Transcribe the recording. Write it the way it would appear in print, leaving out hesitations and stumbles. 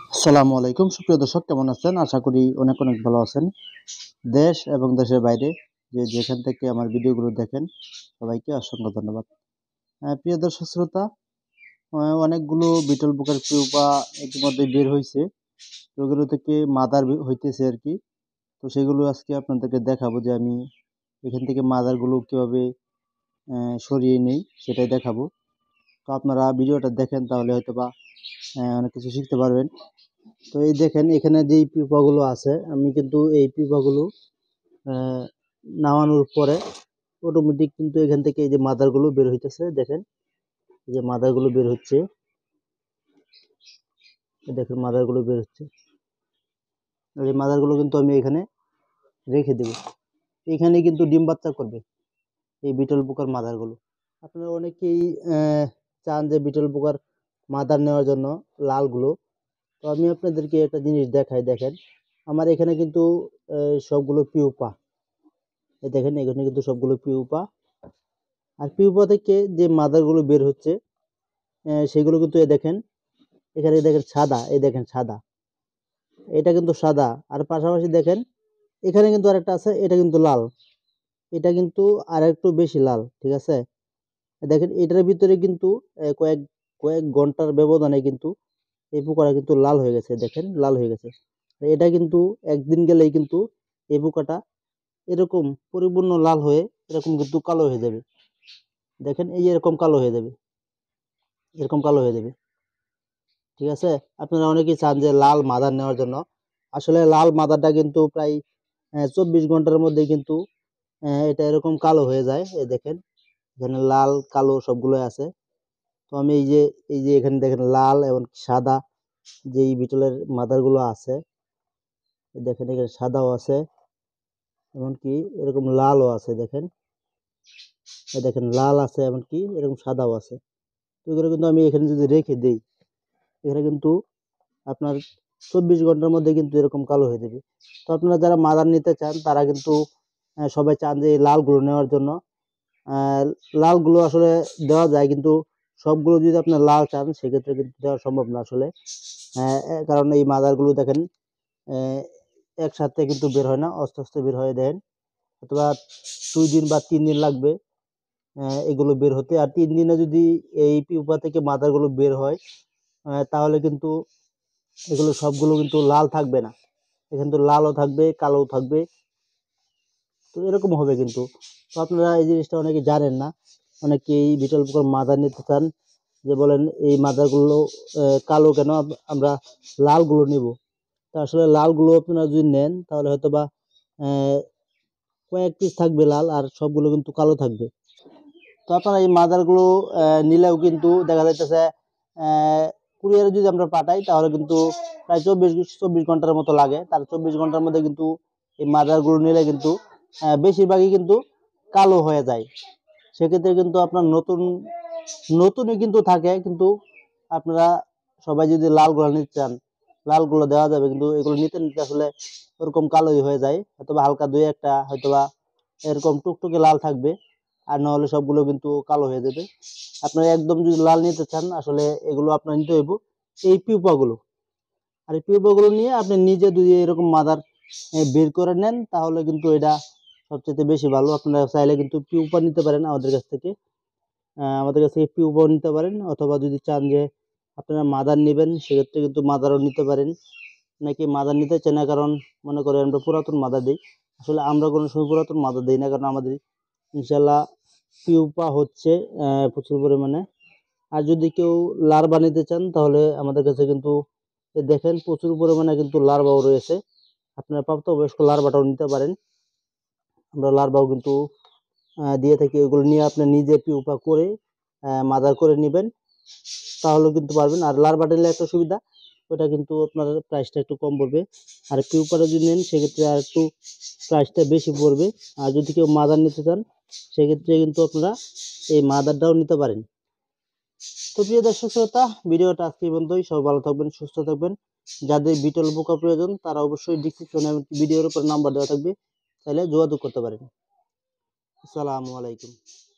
আসসালামু আলাইকুম সুপ্রিয় দর্শক, কেমন আছেন? আশা করি অনেক অনেক ভালো আছেন। দেশ এবং দেশের বাইরে যে যেখান থেকে আমার ভিডিওগুলো দেখেন, সবাইকে অসংখ্য ধন্যবাদ। প্রিয় দর্শক শ্রোতা, অনেকগুলো বিটল পোকার পিউপা ইতিমধ্যে বের হয়েছে। ওগুলো থেকে মাদার হইতেছে আর কি। তো সেগুলো আজকে আপনাদেরকে দেখাবো যে আমি এখান থেকে মাদারগুলো কীভাবে সরিয়ে নেই, সেটাই দেখাবো। তো আপনারা ভিডিওটা দেখেন, তাহলে হয়তো বা অনেক কিছু শিখতে পারবেন। তো এই দেখেন, এখানে যেই পিউপাগুলো আছে, আমি কিন্তু এই পিউপাগুলো নামানোর পরে অটোমেটিক কিন্তু এখান থেকে এই যে মাদারগুলো বের হইতেছে। দেখেন, এই যে মাদারগুলো বের হচ্ছে, দেখেন মাদারগুলো বের হচ্ছে। এই মাদারগুলো কিন্তু আমি এখানে রেখে দেব। এখানে কিন্তু ডিম বাচ্চা করবে এই বিটল পোকার মাদারগুলো। আপনারা অনেকেই চান যে বিটল পোকার মাদার নেওয়ার জন্য লালগুলো। তো আমি আপনাদেরকে একটা জিনিস দেখাই। দেখেন, আমার এখানে কিন্তু সবগুলো পিউপা। এই দেখেন, এখানে কিন্তু সবগুলো পিউপা। আর পিউপা থেকে যে মাদারগুলো বের হচ্ছে, সেগুলো কিন্তু দেখেন, এখানে দেখেন সাদা। এই দেখেন সাদা, এটা কিন্তু সাদা। আর পাশাপাশি দেখেন, এখানে কিন্তু আরেকটা আছে, এটা কিন্তু লাল। এটা কিন্তু আর একটু বেশি লাল, ঠিক আছে? দেখেন, এটার ভিতরে কিন্তু কয়েক কয়েক ঘন্টার ব্যবধানে কিন্তু এই পোকাটা কিন্তু লাল হয়ে গেছে। দেখেন, লাল হয়ে গেছে। এটা কিন্তু একদিন গেলেই কিন্তু এই পোকাটা এরকম পরিপূর্ণ লাল হয়ে এরকম কিন্তু কালো হয়ে যাবে। দেখেন, এই এরকম কালো হয়ে যাবে, এরকম কালো হয়ে যাবে, ঠিক আছে? আপনারা অনেকেই চান যে লাল মাদার নেওয়ার জন্য। আসলে লাল মাদারটা কিন্তু প্রায় 24 ঘন্টার মধ্যে কিন্তু এটা এরকম কালো হয়ে যায়। এই দেখেন, এখানে লাল কালো সবগুলো আছে। তো আমি এই যে এখানে দেখেন লাল এবং সাদা যে এই বিটলের মাদারগুলো আছে। দেখেন, এখানে সাদাও আছে, এমনকি এরকম লালও আছে। দেখেন, এই দেখেন লাল আছে, এমনকি এরকম সাদাও আছে। তো এগুলো কিন্তু আমি এখানে যদি রেখে দিই, এখানে কিন্তু আপনার 24 ঘন্টার মধ্যে কিন্তু এরকম কালো হয়ে যাবে। তো আপনারা যারা মাদার নিতে চান, তারা কিন্তু সবাই চান যে এই লালগুলো নেওয়ার জন্য। আহ, লালগুলো আসলে দেওয়া যায়, কিন্তু সবগুলো যদি আপনার লাল চান, সেক্ষেত্রে কিন্তু দেওয়া সম্ভব না আসলে। কারণ এই মাদারগুলো দেখেন আহ, একসাথে কিন্তু বের হয় না, আস্তে আস্তে বের হয়ে দেন। অথবা 2 দিন বা 3 দিন লাগবে এগুলো বের হতে। আর 3 দিনে যদি এই পিউপা থেকে মাদারগুলো বের হয়, তাহলে কিন্তু এগুলো সবগুলো কিন্তু লাল থাকবে না। এখানে তো লালও থাকবে, কালোও থাকবে। তো এরকম হবে কিন্তু। তো আপনারা এই জিনিসটা অনেকে জানেন না। অনেকে এই বিটল পোকার মাদার নিতে চান, যে বলেন এই মাদারগুলো কালো কেন, আমরা লালগুলো নিব। তো আসলে লালগুলো আপনারা যদি নেন, তাহলে হয়তো বা আহ, কয়েক পিস থাকবে লাল, আর সবগুলো কিন্তু কালো থাকবে। তো আপনারা এই মাদারগুলো নিলেও কিন্তু দেখা যাইতেছে কুরিয়ারে যদি আমরা পাঠাই, তাহলে কিন্তু প্রায় 24 ঘন্টার মতো লাগে। তার 24 ঘন্টার মধ্যে কিন্তু এই মাদারগুলো নিলে কিন্তু বেশিরভাগই কিন্তু কালো হয়ে যায়। সেক্ষেত্রে কিন্তু আপনার নতুনই কিন্তু থাকে, কিন্তু আপনারা সবাই যদি লালগুলো নিতে চান, লালগুলো দেওয়া যাবে, কিন্তু এগুলো নিতে নিতে আসলে ওরকম কালোই হয়ে যায়। হয়তোবা হালকা দুই একটা হয়তোবা এরকম টুকটুকে লাল থাকবে, আর না হলে সবগুলো কিন্তু কালো হয়ে যাবে। আপনারা একদম যদি লাল নিতে চান, আসলে এগুলো আপনার নিতে হইব এই পিউপাগুলো। আর এই পিউপাগুলো নিয়ে আপনি নিজে যদি এরকম মাদার বের করে নেন, তাহলে কিন্তু এটা সবচেয়ে বেশি ভালো। আপনারা চাইলে কিন্তু পিউপা নিতে পারেন আমাদের কাছ থেকে। আমাদের কাছ থেকে পিউপাও নিতে পারেন, অথবা যদি চান যে আপনারা মাদার নেবেন, সেক্ষেত্রে কিন্তু মাদারও নিতে পারেন। নাকি মাদার নিতে চায় না, কারণ মনে করেন আমরা পুরাতন মাদার দিই। আসলে আমরা কোনো সময় পুরাতন মাদার দিই না, কারণ আমাদের ইনশাল্লাহ পিউপা হচ্ছে প্রচুর পরিমাণে। আর যদি কেউ লার্ভা নিতে চান, তাহলে আমাদের কাছে কিন্তু দেখেন প্রচুর পরিমাণে কিন্তু লার্ভাও রয়েছে। আপনারা প্রাপ্তবয়স্ক লার্ভাটাও নিতে পারেন। আমরা লার্ভাও কিন্তু দিয়ে থাকি। ওইগুলো নিয়ে আপনি নিজে পিউপা করে মাদার করে নেবেন, তাহলেও কিন্তু পারবেন। আর লার্ভা নিলে একটা সুবিধা, ওটা কিন্তু আপনার প্রাইসটা একটু কম পড়বে। আর পিউপাটা যদি নেন, সেক্ষেত্রে আর একটু প্রাইসটা বেশি পড়বে। আর যদি কেউ মাদার নিতে চান, সেক্ষেত্রে কিন্তু আপনারা এই মাদারটাও নিতে পারেন। তো প্রিয় দর্শক শ্রোতা, ভিডিওটা আজকে এই পর্যন্তই। সবাই ভালো থাকবেন, সুস্থ থাকবেন। যাদের বিটল পোকা প্রয়োজন, তারা অবশ্যই ডিসক্রিপশনে ভিডিওর উপর নাম্বার দেওয়া থাকবে, চাইলে যোগাযোগ করতে পারেন। আসসালামু আলাইকুম।